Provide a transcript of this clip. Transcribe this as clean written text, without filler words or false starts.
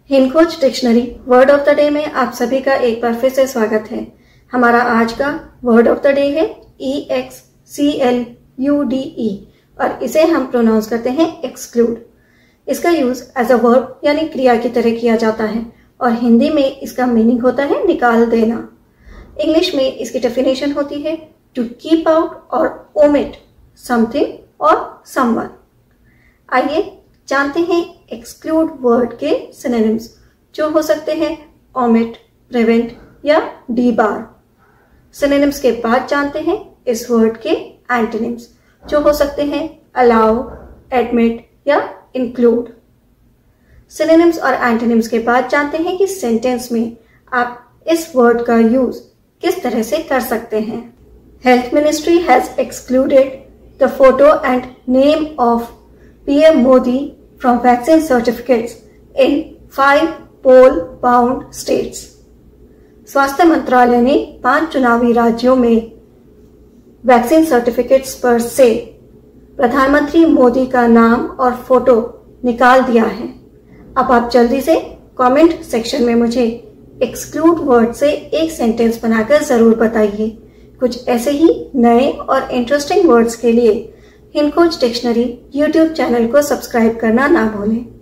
हिंदखोज dictionary word of the day में आप सभी का एक बार फिर से स्वागत है। हमारा आज का वर्ड ऑफ द डे है EXCLUDE और इसे हम प्रोनाउंस करते हैं एक्सक्लूड। इसका यूज एज अ वर्ब यानी क्रिया की तरह किया जाता है और हिंदी में इसका मीनिंग होता है निकाल देना। इंग्लिश में इसकी डेफिनेशन होती है टू कीप आउट और ओमिट समथिंग और समवन। आइए जानते हैं एक्सक्लूड वर्ड के सिनोनिम्स जो हो सकते हैं ओमिट, प्रिवेंट या डीबार। सिनोनिम्स के बाद जानते हैं इस वर्ड के एंटोनिम्स जो हो सकते हैं अलाउ, एडमिट या इंक्लूड। सिनोनिम्स और एंटोनिम्स के बाद जानते हैं कि सेंटेंस में आप इस वर्ड का यूज किस तरह से कर सकते हैं। Health ministry has excluded the photo and name of PM Modi from vaccine certificates in 5 poll-bound states. स्वास्थ्य मंत्रालय ने 5 चुनावी राज्यों में वैक्सीन सर्टिफिकेट्स पर से प्रधानमंत्री मोदी का नाम और फोटो निकाल दिया है। अब आप जल्दी से कमेंट सेक्शन में मुझे एक्सक्लूड वर्ड से एक सेंटेंस बनाकर जरूर बताइए। कुछ ऐसे ही नए और इंटरेस्टिंग वर्ड्स के लिए हिंदखोज डिक्शनरी यूट्यूब चैनल को सब्सक्राइब करना ना भूलें।